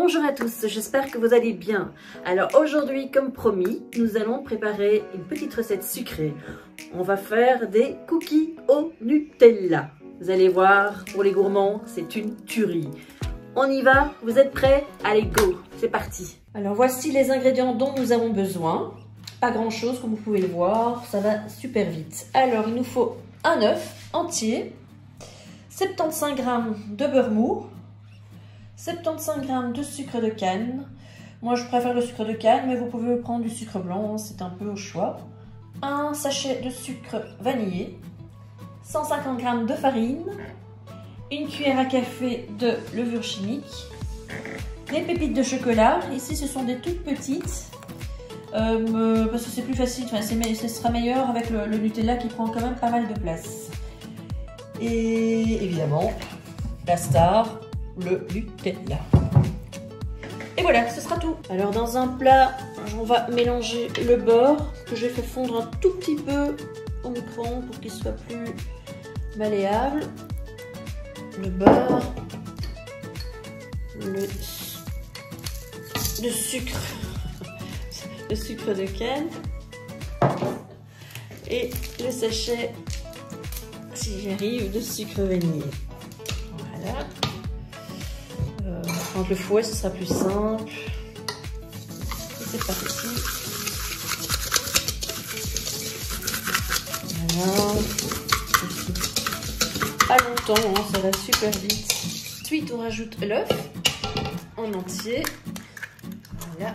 Bonjour à tous, j'espère que vous allez bien. Alors aujourd'hui, comme promis, nous allons préparer une petite recette sucrée. On va faire des cookies au Nutella. Vous allez voir, pour les gourmands, c'est une tuerie. On y va? Vous êtes prêts? Allez, go! C'est parti! Alors voici les ingrédients dont nous avons besoin. Pas grand chose, comme vous pouvez le voir, ça va super vite. Alors, il nous faut un œuf entier, 75 g de beurre mou, 75 g de sucre de canne. Moi, je préfère le sucre de canne, mais vous pouvez prendre du sucre blanc, c'est un peu au choix. Un sachet de sucre vanillé, 150 g de farine, une cuillère à café de levure chimique, des pépites de chocolat. Ici, ce sont des toutes petites. Parce que c'est plus facile, enfin, ce sera meilleur avec le Nutella qui prend quand même pas mal de place. Et évidemment, la star, le Nutella. Et voilà, ce sera tout. Alors dans un plat, on va mélanger le beurre que j'ai fait fondre un tout petit peu au micro-ondes pour qu'il soit plus malléable. Le beurre, le sucre. Le sucre de canne et le sachet, si j'y arrive, de sucre vanillé. Voilà. Prendre le fouet, ce sera plus simple. Et c'est parti. Voilà. Pas longtemps, hein, ça va super vite. Ensuite, on rajoute l'œuf en entier. Voilà.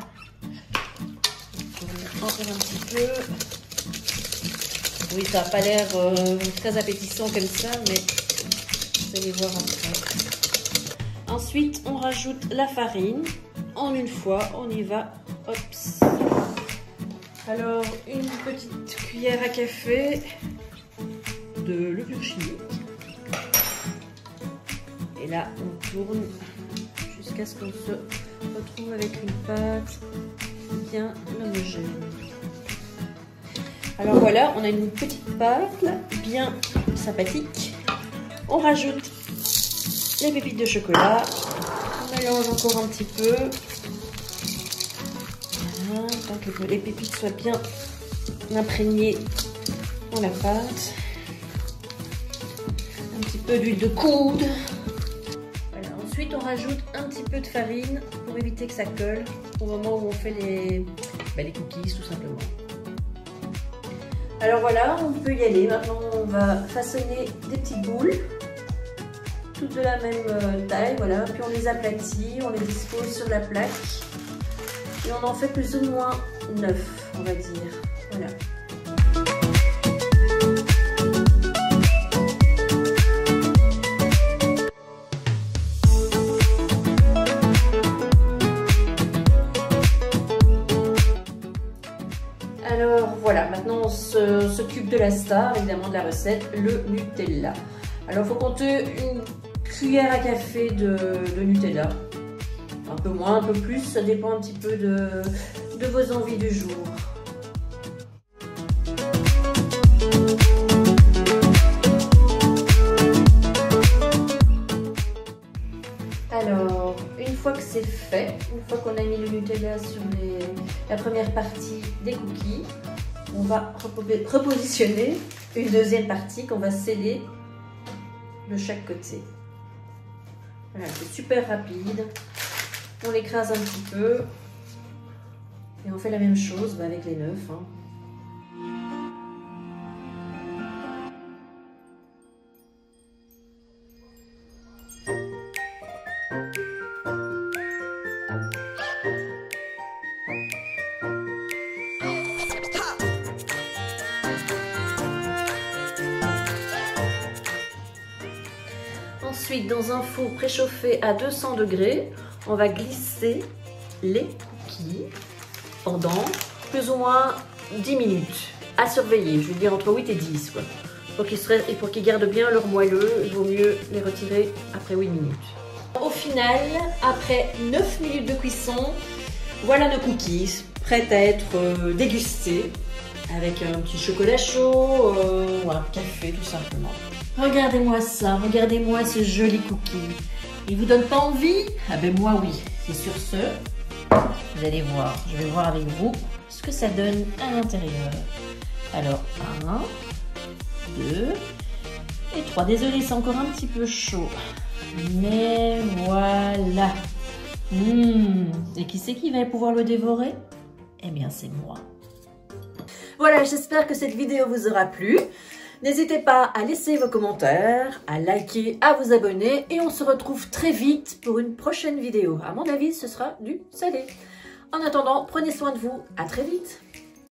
Encore un petit peu. Oui, ça n'a pas l'air très appétissant comme ça, mais vous allez voir après. Ensuite, on rajoute la farine. En une fois, on y va. Hops. Alors, une petite cuillère à café de levure chimique. Et là, on tourne jusqu'à ce qu'on se retrouve avec une pâte bien homogène. Alors voilà, on a une petite pâte bien sympathique. On rajoute les pépites de chocolat. On mélange encore un petit peu. Voilà, tant que les pépites soient bien imprégnées dans la pâte. Un petit peu d'huile de coude. Voilà. Ensuite, on rajoute un petit peu de farine pour éviter que ça colle au moment où on fait les cookies, tout simplement. Alors voilà, on peut y aller. Maintenant, on va façonner des petites boules, toutes de la même taille, voilà. Puis on les aplatit, on les dispose sur la plaque. Et on en fait plus ou moins 9, on va dire. Voilà. Alors voilà, maintenant on s'occupe de la star, évidemment de la recette, le Nutella. Alors il faut compter une cuillère à café de Nutella. Un peu moins, un peu plus, ça dépend un petit peu de vos envies du jour. Alors, une fois que c'est fait, une fois qu'on a mis le Nutella sur la première partie des cookies, on va repositionner une deuxième partie qu'on va sceller de chaque côté. Voilà, c'est super rapide. On l'écrase un petit peu et on fait la même chose avec les 9. Hein. Ensuite, dans un four préchauffé à 200 degrés, on va glisser les cookies pendant plus ou moins 10 minutes. À surveiller, je veux dire entre 8 et 10. Quoi. Pour qu'ils gardent bien leur moelleux, il vaut mieux les retirer après 8 minutes. Au final, après 9 minutes de cuisson, voilà nos cookies, prêts à être dégustés avec un petit chocolat chaud ou un café tout simplement. Regardez-moi ça, regardez-moi ce joli cookie. Il vous donne pas envie? Ah ben moi oui. Et sur ce, vous allez voir, je vais voir avec vous ce que ça donne à l'intérieur. Alors 1, 2 et 3. Désolée, c'est encore un petit peu chaud. Mais voilà. Et qui c'est qui va pouvoir le dévorer? Eh bien, c'est moi. Voilà, j'espère que cette vidéo vous aura plu. N'hésitez pas à laisser vos commentaires, à liker, à vous abonner et on se retrouve très vite pour une prochaine vidéo. À mon avis, ce sera du salé. En attendant, prenez soin de vous. À très vite.